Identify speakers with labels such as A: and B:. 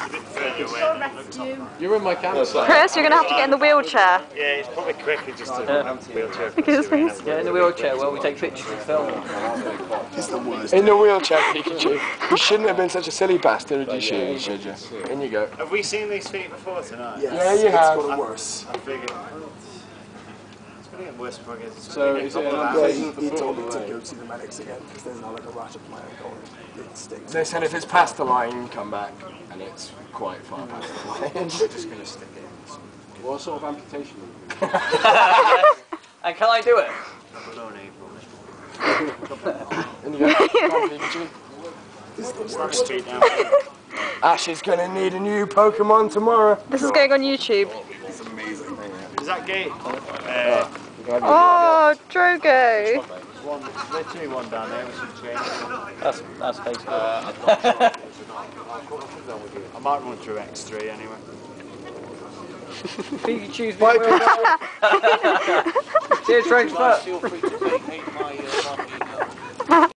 A: You're in my campsite.
B: Chris, you're going to have to get in the wheelchair.
C: Yeah, it's probably quicker just to wheelchair.
D: Get in the wheelchair while we take pictures and film.
E: It's the worst. In the wheelchair, Pikachu. You shouldn't have been such a silly bastard, should you? In you go.
C: Have we seen these feet before tonight?
E: Yes, yeah, you have. It's got worse.
C: I figured. It's going to get worse before it gets.
A: So, is it an
E: amputation? He told me to go see the medics again because there's now like a rash up my ankle. It stinks. They said if it's past the line, come back, and it's quite far past the line. We're just going to stick it in.
A: What sort of amputation?
D: And can I do it?
E: In you go. Come on, Pikachu. Ash is going to need a new Pokemon tomorrow.
B: This is going on YouTube.
E: It's amazing.
C: Is that gate?
B: Oh, Drogo.
C: Literally one down there. We should change it.
D: That's Facebook.
C: I might run through X3 anyway.
D: Pikachu's been See you, Trench Foot.